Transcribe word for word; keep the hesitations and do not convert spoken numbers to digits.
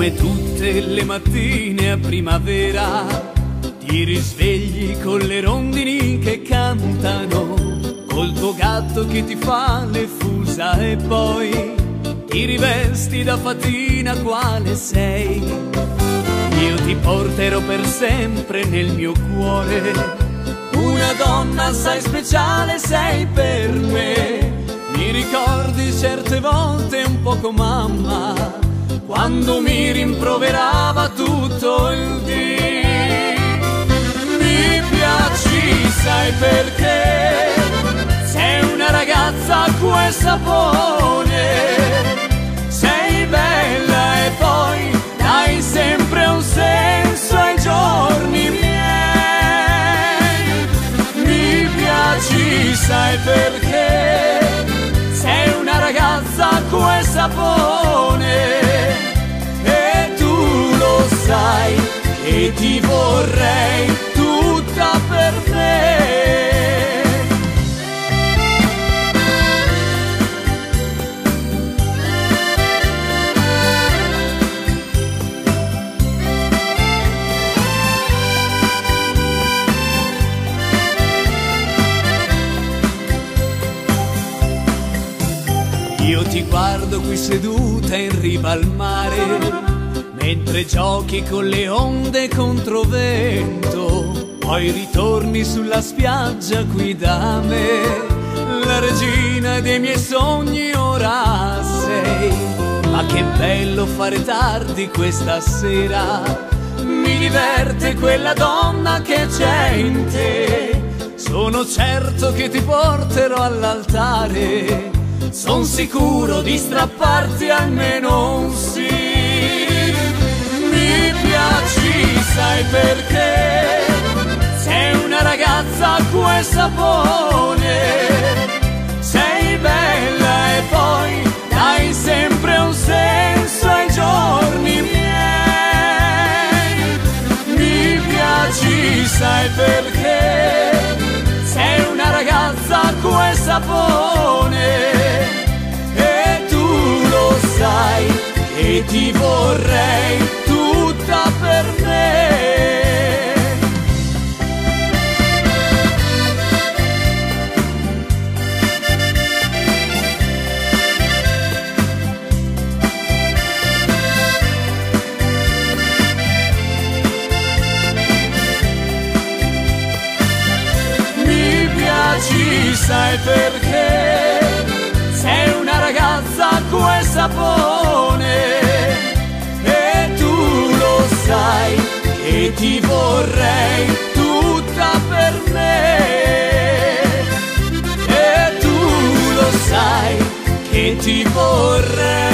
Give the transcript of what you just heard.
Come tutte le mattine a primavera ti risvegli con le rondini che cantano, col tuo gatto che ti fa le fusa e poi ti rivesti da fatina quale sei. Io ti porterò per sempre nel mio cuore, una donna assai speciale sei per me. Mi ricordi certe volte un poco mamma, quando mi rimproverava tutto il dì. Mi piaci, sai perché? Sei una ragazza acqua e sapone, sei bella e poi dai sempre un senso ai giorni miei. Mi piaci, sai perché? Sei una ragazza acqua e sapone, e tu lo sai che ti vorrei tutta per te. Io ti guardo qui seduta in riva al mare, mentre giochi con le onde contro vento, poi ritorni sulla spiaggia qui da me. La regina dei miei sogni ora sei, ma che bello fare tardi questa sera. Mi diverte quella donna che c'è in te, sono certo che ti porterò all'altare. Son sicuro di strapparti almeno un sì. Mi piaci, sai perché? Sei una ragazza acqua e sapone, sei bella e poi dai sempre un senso ai giorni miei. Mi piaci, sai perché? Sei una ragazza acqua e sapone, sai che ti vorrei tutta per me. Mi piaci, sai perché? Sei una ragazza acqua e sapone, e tu lo sai che ti vorrei tutta per me. E tu lo sai che ti vorrei